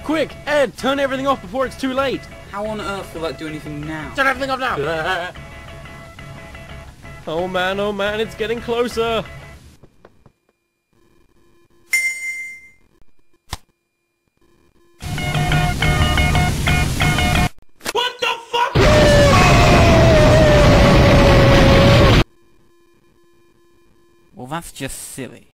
Quick, Ed, turn everything off before it's too late. How on earth will that do anything now? Turn everything off now. Oh man, it's getting closer. What the fuck? Well, that's just silly.